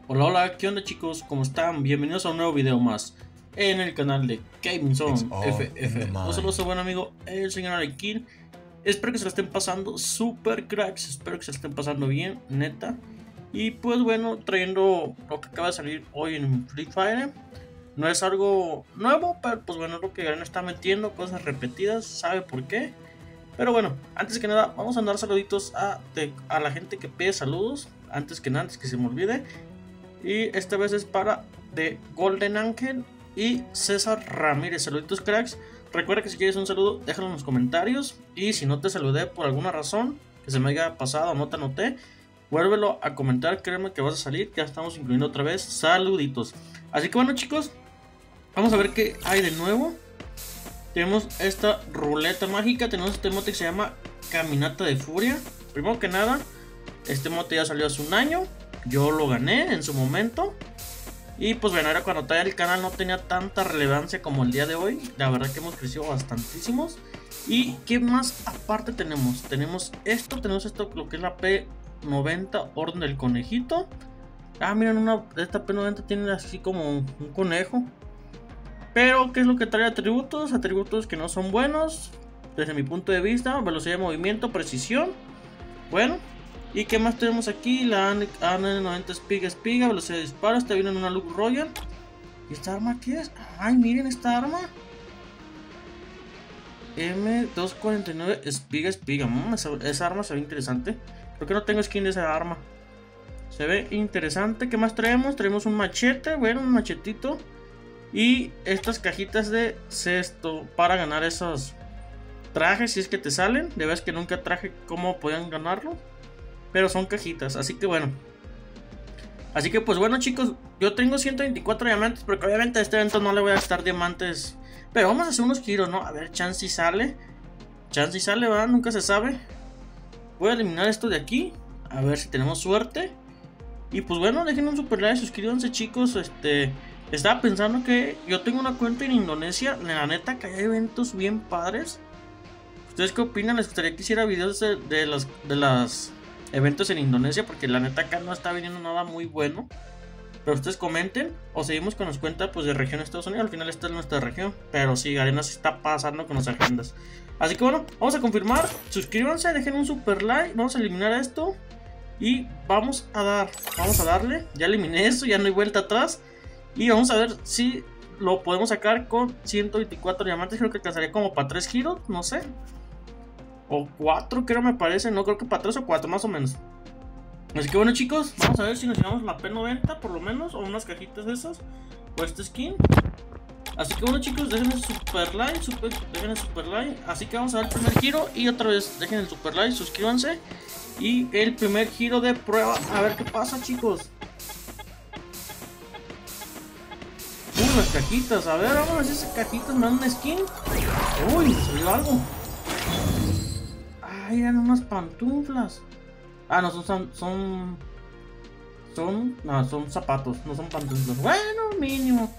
Hola, hola, ¿qué onda chicos? ¿Cómo están? Bienvenidos a un nuevo video más en el canal de Gaming Zone FF. Un saludo a su buen amigo, el señor Alekin. Espero que se lo estén pasando super cracks, espero que se lo estén pasando bien, neta. Y pues bueno, trayendo lo que acaba de salir hoy en Free Fire. No es algo nuevo, pero pues bueno, es lo que Garen está metiendo, cosas repetidas, sabe por qué. Pero bueno, antes que nada, vamos a dar saluditos a la gente que pide saludos. Antes que nada, antes que se me olvide. Y esta vez es para The Golden Angel y César Ramírez. Saluditos cracks. Recuerda que si quieres un saludo, déjalo en los comentarios. Y si no te saludé por alguna razón que se me haya pasado o no te anoté, vuélvelo a comentar, créeme que vas a salir. Ya estamos incluyendo otra vez saluditos. Así que bueno chicos, vamos a ver qué hay de nuevo. Tenemos esta ruleta mágica. Tenemos este mote que se llama Caminata de Furia. Primero que nada, este mote ya salió hace un año. Yo lo gané en su momento. Y pues bueno, era cuando todavía el canal no tenía tanta relevancia como el día de hoy. La verdad que hemos crecido bastantísimos. ¿Y qué más aparte tenemos? Tenemos esto, lo que es la P90 Orden del Conejito. Ah, miren, esta P90 tiene así como un conejo. Pero, ¿qué es lo que trae atributos? Atributos que no son buenos desde mi punto de vista. Velocidad de movimiento, precisión. Bueno. ¿Y qué más tenemos aquí? La AN90 espiga, velocidad de disparo. Está viendo en una Look Royal. ¿Y esta arma qué es? Ay, miren esta arma. M249 espiga. Esa arma se ve interesante. Creo que no tengo skin de esa arma. Se ve interesante. ¿Qué más traemos? Traemos un machete. Bueno, un machetito. Y estas cajitas de cesto para ganar esos trajes, si es que te salen. De vez que nunca traje cómo podían ganarlo, pero son cajitas, así que bueno. Así que pues bueno chicos, yo tengo 124 diamantes, porque obviamente a este evento no le voy a gastar diamantes. Pero vamos a hacer unos giros, ¿no? A ver, chance y sale. Chance y sale, ¿verdad? Nunca se sabe. Voy a eliminar esto de aquí, a ver si tenemos suerte. Y pues bueno, dejen un super like, suscríbanse chicos. Estaba pensando que yo tengo una cuenta en Indonesia. La neta que hay eventos bien padres. ¿Ustedes qué opinan? Les gustaría que hiciera videos de las eventos en Indonesia, porque la neta acá no está viniendo nada muy bueno. Pero ustedes comenten o seguimos con las cuentas pues de región de Estados Unidos. Al final esta es nuestra región, pero sí, Garena se está pasando con las agendas. Así que bueno, vamos a confirmar. Suscríbanse, dejen un super like. Vamos a eliminar esto y vamos a darle. Ya eliminé eso, ya no hay vuelta atrás. Y vamos a ver si lo podemos sacar con 124 diamantes. Creo que alcanzaría como para 3 giros, no sé. O 4 creo me parece, no creo que para 3 o 4 más o menos. Así que bueno chicos, vamos a ver si nos llevamos la P90 por lo menos, o unas cajitas de esas, o este skin. Así que bueno chicos, dejen el super like, dejen el super like. Así que vamos a ver el primer giro y otra vez dejen el super like, suscríbanse. Y el primer giro de prueba, a ver qué pasa chicos. Las cajitas, a ver, vamos a ver si esas cajitas me dan una skin. Uy, me salió algo. Ah, eran unas pantuflas. Ah, no, son zapatos, no son pantuflas. Bueno, mínimo.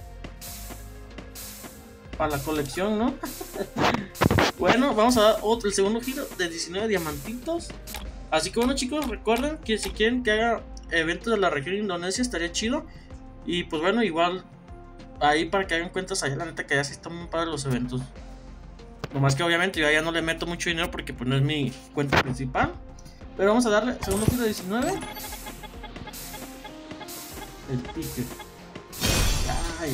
Para la colección, ¿no? Bueno, vamos a dar el segundo giro de 19 diamantitos. Así que bueno chicos, recuerden que si quieren que haga eventos de la región de Indonesia estaría chido. Y pues bueno, igual ahí para que hagan cuentas allá, la neta que ya sí están muy padres los eventos. Nomás que obviamente yo ya no le meto mucho dinero porque pues no es mi cuenta principal. Pero vamos a darle segundo giro de 19. El ticket. Ay,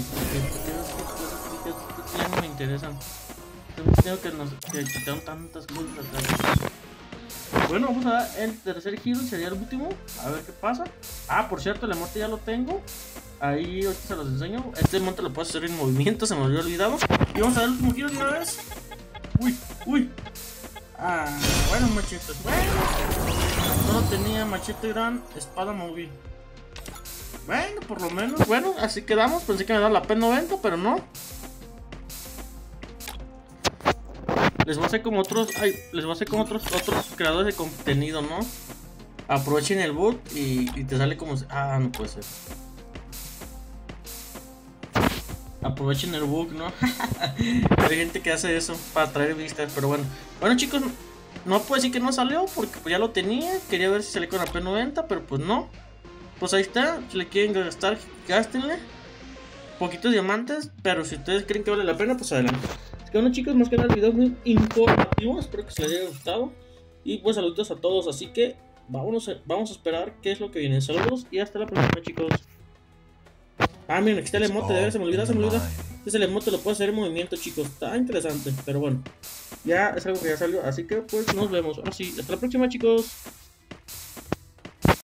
ya no me interesan. Tengo que quitaron tantas cosas. Bueno, vamos a dar el tercer giro, sería el último. A ver qué pasa. Ah, por cierto, el monte ya lo tengo. Ahí ahorita se los enseño. Este monte lo puedo hacer en movimiento, se me había olvidado. Y vamos a dar el último giro de una vez. Uy. Ah, bueno, machetes. Bueno, no tenía machete gran, espada móvil. Bueno, por lo menos. Bueno, así quedamos. Pensé que me daba la P90, pero no. Les voy a hacer como otros. Otros creadores de contenido, ¿no? Aprovechen el bot y te sale como. Ah, no puede ser. Aprovechen el bug, ¿no? Hay gente que hace eso para traer vistas, pero bueno. Bueno chicos, no puedo decir que no salió porque pues ya lo tenía. Quería ver si salía con la P90, pero pues no. pues ahí está. Si le quieren gastar, gástenle. Poquitos diamantes, pero si ustedes creen que vale la pena, pues adelante. Así que bueno, chicos, más que nada el video es muy informativo. Espero que se les haya gustado. Y pues saludos a todos. Así que vamos a esperar qué es lo que viene. Saludos y hasta la próxima, chicos. Ah, miren, aquí está el emote. De ver, se me olvida. Ese emote lo puedo hacer en movimiento, chicos. Está interesante, pero bueno. Ya es algo que ya salió. Así que pues nos vemos. Ahora sí, hasta la próxima, chicos.